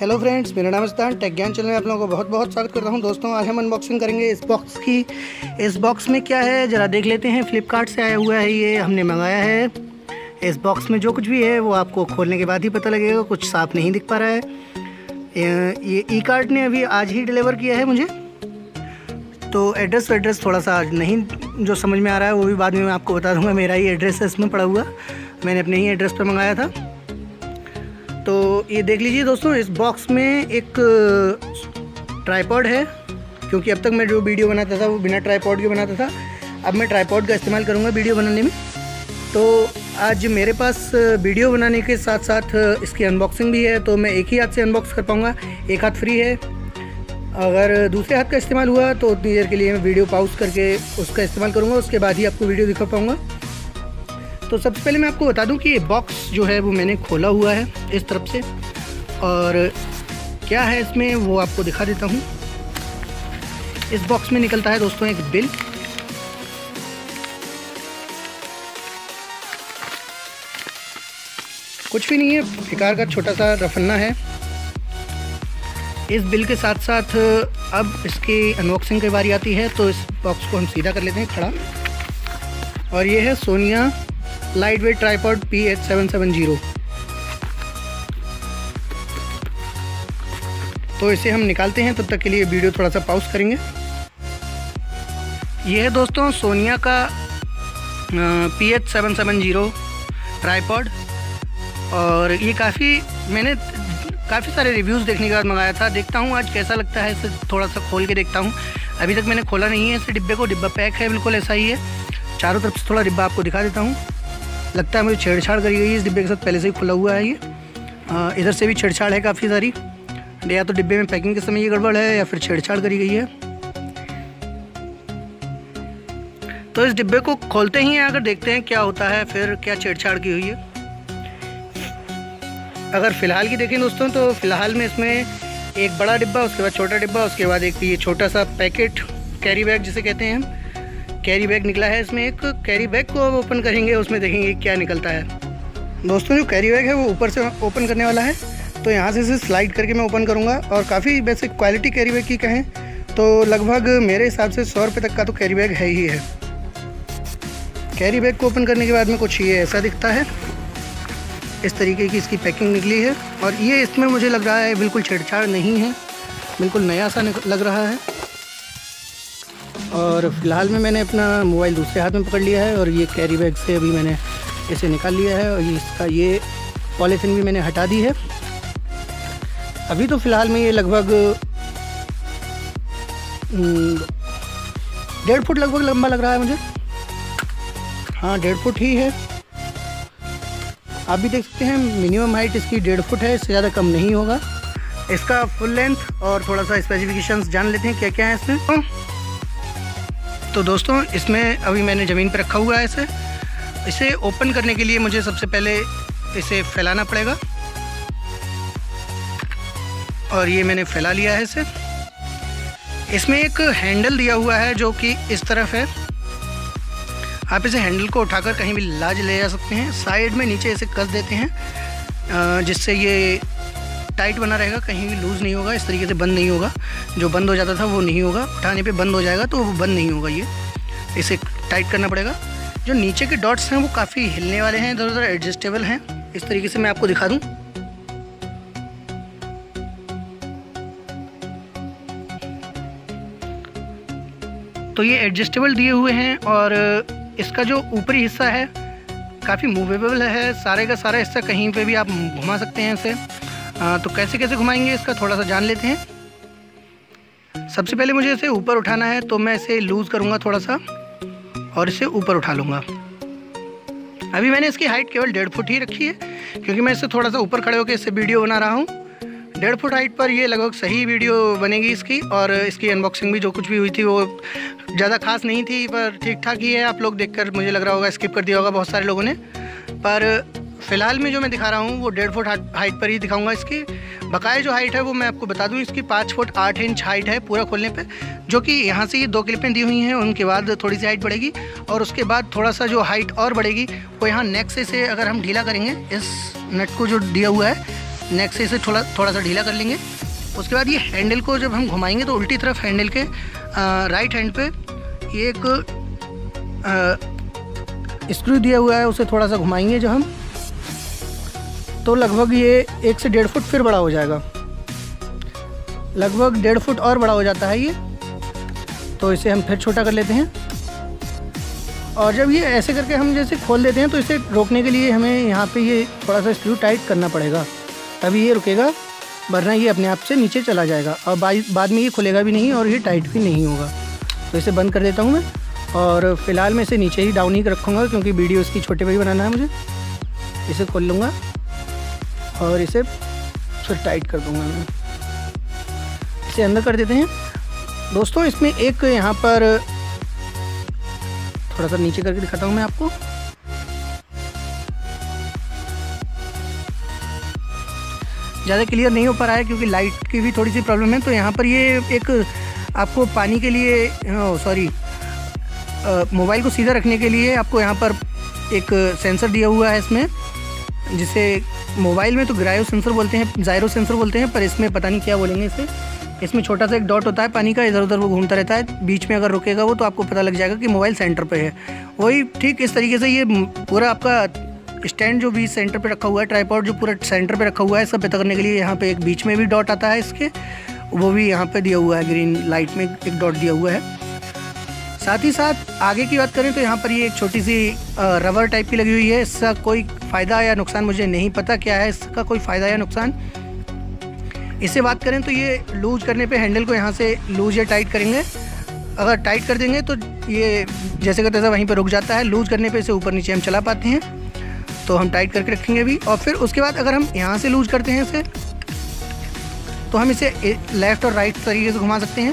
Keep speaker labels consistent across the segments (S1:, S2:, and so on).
S1: Hello friends, मेरा नाम है टेक ज्ञान चैनल में आप लोगों को बहुत बहुत स्वागत करता हूं। दोस्तों, आज हम अनबॉक्सिंग करेंगे इस बॉक्स की। इस बॉक्स में क्या है ज़रा देख लेते हैं। फ्लिपकार्ट से आया हुआ है, ये हमने मंगाया है। इस बॉक्स में जो कुछ भी है वो आपको खोलने के बाद ही पता लगेगा, कुछ साफ़ नहीं दिख पा रहा है। ये ई कार्ट ने अभी आज ही डिलीवर किया है मुझे, तो एड्रेस थोड़ा सा नहीं जो समझ में आ रहा है वो भी बाद में मैं आपको बता दूँगा। मेरा ही एड्रेस है इसमें पड़ा हुआ, मैंने अपने ही एड्रेस पर मंगाया था। तो ये देख लीजिए दोस्तों, इस बॉक्स में एक ट्राइपॉड है, क्योंकि अब तक मैं जो वीडियो बनाता था वो बिना ट्राइपॉड के बनाता था। अब मैं ट्राइपॉड का इस्तेमाल करूँगा वीडियो बनाने में। तो आज मेरे पास वीडियो बनाने के साथ साथ इसकी अनबॉक्सिंग भी है, तो मैं एक ही हाथ से अनबॉक्स कर पाऊँगा, एक हाथ फ्री है। अगर दूसरे हाथ का इस्तेमाल हुआ तो उतनी देर के लिए मैं वीडियो पॉज करके उसका इस्तेमाल करूँगा, उसके बाद ही आपको वीडियो दिखा पाऊँगा। तो सबसे पहले मैं आपको बता दूं कि ये बॉक्स जो है वो मैंने खोला हुआ है इस तरफ से, और क्या है इसमें वो आपको दिखा देता हूं। इस बॉक्स में निकलता है दोस्तों एक बिल। कुछ भी नहीं है, बेकार का छोटा सा रफन्ना है। इस बिल के साथ साथ अब इसकी अनबॉक्सिंग की बारी आती है, तो इस बॉक्स को हम सीधा कर लेते हैं खड़ा। और ये है Sonia light weight tripod PH770। तो इसे हम निकालते हैं, तब तक के लिए वीडियो थोड़ा सा पॉज करेंगे। यह है दोस्तों सोनिया का PH770 ट्राइपॉड, और ये मैंने काफ़ी सारे रिव्यूज़ देखने के बाद मंगाया था। देखता हूँ आज कैसा लगता है, इसे थोड़ा सा खोल के देखता हूँ। अभी तक मैंने खोला नहीं है इस डिब्बे को, डिब्बा पैक है बिल्कुल ऐसा ही है। चारों तरफ से थोड़ा डिब्बा आपको दिखा देता हूँ। लगता है मुझे छेड़छाड़ करी गई है इस डिब्बे के साथ, पहले से ही खुला हुआ है ये। इधर से भी छेड़छाड़ है काफ़ी सारी, या तो डिब्बे में पैकिंग के समय ये गड़बड़ है या फिर छेड़छाड़ करी गई है। तो इस डिब्बे को खोलते ही अगर देखते हैं क्या होता है, फिर क्या छेड़छाड़ की हुई है। अगर फ़िलहाल की देखें दोस्तों, तो फ़िलहाल में इसमें एक बड़ा डिब्बा, उसके बाद छोटा डिब्बा, उसके बाद एक ये छोटा सा पैकेट, कैरी बैग जिसे कहते हैं हम, कैरी बैग निकला है। इसमें एक कैरी बैग को अब ओपन करेंगे, उसमें देखेंगे क्या निकलता है। दोस्तों, जो कैरी बैग है वो ऊपर से ओपन करने वाला है, तो यहाँ से इसे स्लाइड करके मैं ओपन करूँगा। और काफ़ी वैसे क्वालिटी कैरी बैग की कहें तो लगभग मेरे हिसाब से 100 रुपये तक का तो कैरी बैग है ही है। कैरी बैग को ओपन करने के बाद में कुछ ये ऐसा दिखता है, इस तरीके की इसकी पैकिंग निकली है। और ये इसमें मुझे लग रहा है बिल्कुल छेड़छाड़ नहीं है, बिल्कुल नया सा लग रहा है। और फिलहाल में मैंने अपना मोबाइल दूसरे हाथ में पकड़ लिया है, और ये कैरी बैग से अभी मैंने इसे निकाल लिया है, और इसका ये पॉलीथीन भी मैंने हटा दी है। अभी तो फ़िलहाल में ये लगभग 1.5 फुट लगभग लंबा लग रहा है मुझे। हाँ, 1.5 फुट ही है। आप भी देख सकते हैं मिनिमम हाइट इसकी 1.5 फुट है, इससे ज़्यादा कम नहीं होगा। इसका फुल लेंथ और थोड़ा सा स्पेसिफिकेशंस जान लेते हैं क्या क्या है इसमें। तो दोस्तों, इसमें अभी मैंने ज़मीन पर रखा हुआ है इसे ओपन करने के लिए मुझे सबसे पहले इसे फैलाना पड़ेगा, और ये मैंने फैला लिया है इसे। इसमें एक हैंडल दिया हुआ है जो कि इस तरफ है। आप इसे हैंडल को उठाकर कहीं भी ले जा सकते हैं। साइड में नीचे इसे कस देते हैं, जिससे ये टाइट बना रहेगा, कहीं भी लूज़ नहीं होगा, इस तरीके से बंद नहीं होगा। जो बंद हो जाता था वो नहीं होगा, उठाने पे बंद हो जाएगा, तो वो बंद नहीं होगा। ये इसे टाइट करना पड़ेगा। जो नीचे के डॉट्स हैं वो काफ़ी हिलने वाले हैं, इधर उधर एडजस्टेबल हैं। इस तरीके से मैं आपको दिखा दूँ। तो ये एडजस्टेबल दिए हुए हैं, और इसका जो ऊपरी हिस्सा है काफ़ी मूवेबल है। सारे का सारा हिस्सा कहीं पे भी आप घुमा सकते हैं इसे। तो कैसे कैसे घुमाएंगे इसका थोड़ा सा जान लेते हैं। सबसे पहले मुझे इसे ऊपर उठाना है, तो मैं इसे लूज़ करूँगा थोड़ा सा और इसे ऊपर उठा लूँगा। अभी मैंने इसकी हाइट केवल 1.5 फुट ही रखी है, क्योंकि मैं इससे थोड़ा सा ऊपर खड़े होकर इससे वीडियो बना रहा हूँ। 1.5 फुट हाइट पर ये लगभग सही वीडियो बनेगी इसकी। और इसकी अनबॉक्सिंग भी जो कुछ भी हुई थी वो ज़्यादा खास नहीं थी, पर ठीक ठाक ही है। आप लोग देखकर मुझे लग रहा होगा स्किप कर दिया होगा बहुत सारे लोगों ने, पर फ़िलहाल में जो मैं दिखा रहा हूँ वो 1.5 फुट हाइट पर ही दिखाऊंगा। इसकी बकाया जो हाइट है वो मैं आपको बता दूँ, इसकी 5 फुट 8 इंच हाइट है पूरा खोलने पे, जो कि यहाँ से ये 2 क्लिपें दी हुई हैं, उनके बाद थोड़ी सी हाइट बढ़ेगी, और उसके बाद थोड़ा सा जो हाइट और बढ़ेगी वो यहाँ नेक से अगर हम ढीला करेंगे इस नट को जो दिया हुआ है नेक से इसे थोड़ा सा ढीला कर लेंगे। उसके बाद ये हैंडल को जब हम घुमाएंगे तो उल्टी तरफ हैंडल के राइट हैंड पे ये एक स्क्रू दिया हुआ है, उसे थोड़ा सा घुमाएंगे जब हम, तो लगभग ये 1 से 1.5 फुट फिर बड़ा हो जाएगा। लगभग 1.5 फुट और बड़ा हो जाता है ये, तो इसे हम फिर छोटा कर लेते हैं। और जब ये ऐसे करके हम जैसे खोल देते हैं तो इसे रोकने के लिए हमें यहाँ पे ये थोड़ा सा स्क्रू टाइट करना पड़ेगा, तभी ये रुकेगा, वरना ये अपने आप से नीचे चला जाएगा और बाद में ये खुलेगा भी नहीं और ये टाइट भी नहीं होगा। तो इसे बंद कर देता हूँ मैं, और फिलहाल मैं इसे नीचे ही डाउन ही रखूँगा क्योंकि वीडियो इसकी छोटे पे ही बनाना है मुझे। इसे खोल लूँगा और इसे फिर टाइट कर दूँगा मैं। इसे अंदर कर देते हैं दोस्तों। इसमें एक यहाँ पर थोड़ा सा नीचे करके दिखाता हूँ मैं आपको। ज़्यादा क्लियर नहीं हो पा रहा है क्योंकि लाइट की भी थोड़ी सी प्रॉब्लम है। तो यहाँ पर ये एक आपको पानी के लिए मोबाइल को सीधा रखने के लिए आपको यहाँ पर एक सेंसर दिया हुआ है इसमें, जिसे मोबाइल में तो ग्रायो सेंसर बोलते हैं, जायरो सेंसर बोलते हैं, पर इसमें पता नहीं क्या बोलेंगे इसे। इसमें छोटा सा एक डॉट होता है पानी का, इधर उधर वो घूमता रहता है, बीच में अगर रुकेगा वो तो आपको पता लग जाएगा कि मोबाइल सेंटर पे है। वही ठीक इस तरीके से ये पूरा आपका स्टैंड जो भी सेंटर पे रखा हुआ है, ट्राइपॉड जो पूरा सेंटर पे रखा हुआ है, सब पता करने के लिए यहाँ पे एक बीच में भी डॉट आता है इसके, वो भी यहाँ पे दिया हुआ है, ग्रीन लाइट में एक डॉट दिया हुआ है। साथ ही साथ आगे की बात करें तो यहाँ पर ये एक छोटी सी रबर टाइप की लगी हुई है। इसका कोई फ़ायदा या नुकसान मुझे नहीं पता क्या है इसका कोई फ़ायदा या नुकसान। इससे बात करें तो ये लूज करने पे हैंडल को यहाँ से लूज या टाइट करेंगे, अगर टाइट कर देंगे तो ये जैसे का तैसा वहीं पर रुक जाता है। लूज करने पे इसे ऊपर नीचे हम चला पाते हैं, तो हम टाइट करके रखेंगे अभी। और फिर उसके बाद अगर हम यहाँ से लूज करते हैं इसे, तो हम इसे लेफ़्ट और राइट तरीके से घुमा सकते हैं।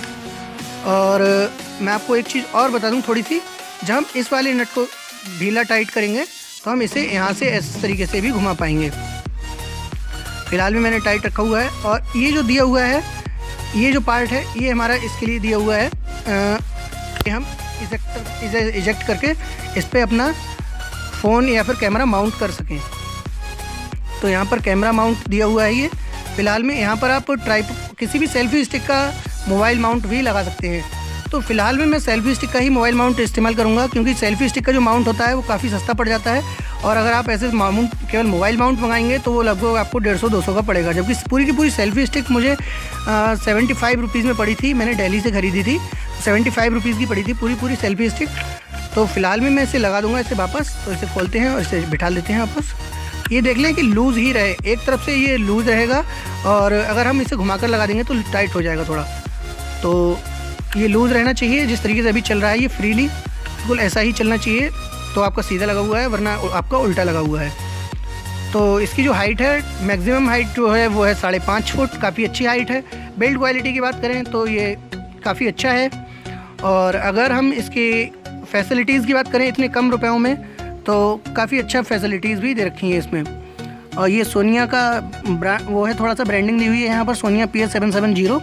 S1: और मैं आपको एक चीज़ और बता दूं थोड़ी सी, जब हम इस वाले नट को ढीला टाइट करेंगे तो हम इसे यहाँ से इस तरीके से भी घुमा पाएंगे। फ़िलहाल भी मैंने टाइट रखा हुआ है। और ये जो दिया हुआ है, ये जो पार्ट है, ये हमारा इसके लिए दिया हुआ है कि हम इजेक्ट करके इस पर अपना फ़ोन या फिर कैमरा माउंट कर सकें। तो यहाँ पर कैमरा माउंट दिया हुआ है ये। फ़िलहाल में यहाँ पर आप किसी भी सेल्फी स्टिक का मोबाइल माउंट भी लगा सकते हैं। तो फ़िलहाल में मैं सेल्फी स्टिक का ही मोबाइल माउंट इस्तेमाल करूँगा, क्योंकि सेल्फी स्टिक का जो माउंट होता है वो काफ़ी सस्ता पड़ जाता है। और अगर आप ऐसे माउंट केवल मोबाइल माउंट मंगाएंगे तो वो लगभग आपको 150-200 का पड़ेगा, जबकि पूरी की पूरी सेल्फी स्टिक मुझे 75 रुपीज़ में पड़ी थी। मैंने दिल्ली से ख़रीदी थी, 75 रुपीज़ की पड़ी थी पूरी सेल्फी स्टिक। तो फ़िलहाल में मैं इसे लगा दूँगा इसे वापस। तो इसे खोलते हैं और इसे बिठा लेते हैं वापस। ये देख लें कि लूज़ ही रहे, एक तरफ से ये लूज़ रहेगा, और अगर हम इसे घुमाकर लगा देंगे तो टाइट हो जाएगा थोड़ा। तो ये लूज़ रहना चाहिए, जिस तरीके से अभी चल रहा है ये फ्रीली बिल्कुल ऐसा ही चलना चाहिए। तो आपका सीधा लगा हुआ है, वरना आपका उल्टा लगा हुआ है। तो इसकी जो हाइट है, मैक्सिमम हाइट जो है वो है 5.5 फुट, काफ़ी अच्छी हाइट है। बिल्ड क्वालिटी की बात करें तो ये काफ़ी अच्छा है। और अगर हम इसकी फैसिलिटीज़ की बात करें इतने कम रुपयों में, तो काफ़ी अच्छा फैसिलिटीज़ भी दे रखी हैं इसमें। और ये सोनिया का वो है, थोड़ा सा ब्रांडिंग दी हुई है यहाँ पर, सोनिया PS770।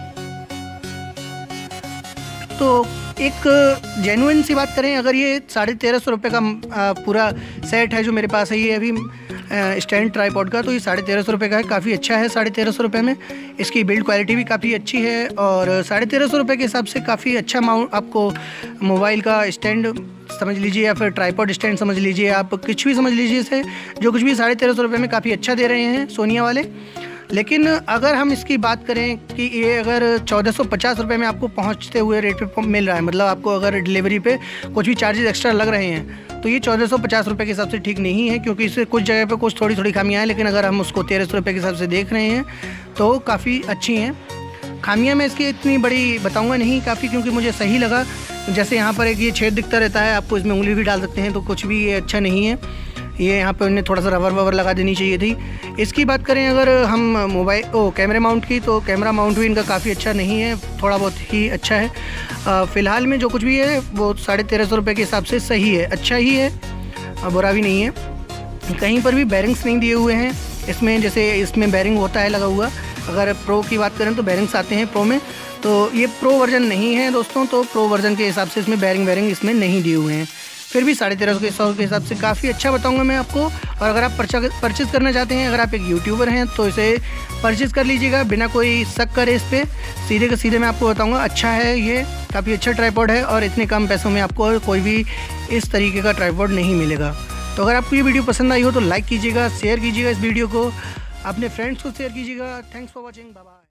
S1: तो एक जेन्युइन सी बात करें, अगर ये 1350 रुपये का पूरा सेट है जो मेरे पास है ये अभी स्टैंड ट्राइपॉड का, तो ये 1350 रुपये का है, काफ़ी अच्छा है 1350 रुपये में। इसकी बिल्ड क्वालिटी भी काफ़ी अच्छी है, और 1350 रुपये के हिसाब से काफ़ी अच्छा माउंट आपको मोबाइल का स्टैंड समझ लीजिए या फिर ट्राइपॉड स्टैंड समझ लीजिए, आप कुछ भी समझ लीजिए इसे, जो कुछ भी 1350 रुपये में काफ़ी अच्छा दे रहे हैं सोनिया वाले। लेकिन अगर हम इसकी बात करें कि ये अगर 1450 रुपये में आपको पहुंचते हुए रेट पे मिल रहा है, मतलब आपको अगर डिलीवरी पे कुछ भी चार्जेस एक्स्ट्रा लग रहे हैं, तो ये 1450 रुपये के हिसाब से ठीक नहीं है, क्योंकि इससे कुछ जगह पे कुछ थोड़ी खामियाँ हैं। लेकिन अगर हम उसको 1300 रुपये के हिसाब से देख रहे हैं तो काफ़ी अच्छी हैं। खामियाँ मैं इसकी इतनी बड़ी बताऊँगा नहीं, काफ़ी, क्योंकि मुझे सही लगा। जैसे यहाँ पर एक ये छेद दिखता रहता है, आपको इसमें उंगली भी डाल सकते हैं, तो कुछ भी ये अच्छा नहीं है। ये यहाँ पे उन्हें थोड़ा सा रबर वबर लगा देनी चाहिए थी। इसकी बात करें अगर हम कैमरे माउंट की, तो कैमरा माउंट भी इनका काफ़ी अच्छा नहीं है, थोड़ा बहुत ही अच्छा है। फ़िलहाल में जो कुछ भी है वो 1350 रुपये के हिसाब से सही है, अच्छा ही है, बुरा भी नहीं है। कहीं पर भी बैरिंग्स नहीं दिए हुए हैं इसमें, जैसे इसमें बैरिंग होता है लगा हुआ। अगर प्रो की बात करें तो बैरिंग्स आते हैं प्रो में, तो ये प्रो वर्जन नहीं है दोस्तों, तो प्रो वर्जन के हिसाब से इसमें बैरिंग इसमें नहीं दिए हुए हैं। फिर भी 1350 के हिसाब से काफ़ी अच्छा बताऊंगा मैं आपको। और अगर आप परचेज़ करना चाहते हैं, अगर आप एक यूट्यूबर हैं तो इसे परचेज़ कर लीजिएगा बिना कोई शक करे इस पर। सीधे के सीधे मैं आपको बताऊंगा, अच्छा है, ये काफ़ी अच्छा ट्राइपॉड है और इतने कम पैसों में आपको कोई भी इस तरीके का ट्राइपॉड नहीं मिलेगा। तो अगर आपको ये वीडियो पसंद आई हो तो लाइक कीजिएगा, शेयर कीजिएगा इस वीडियो को, अपने फ्रेंड्स को शेयर कीजिएगा। Thanks for watching, bye bye.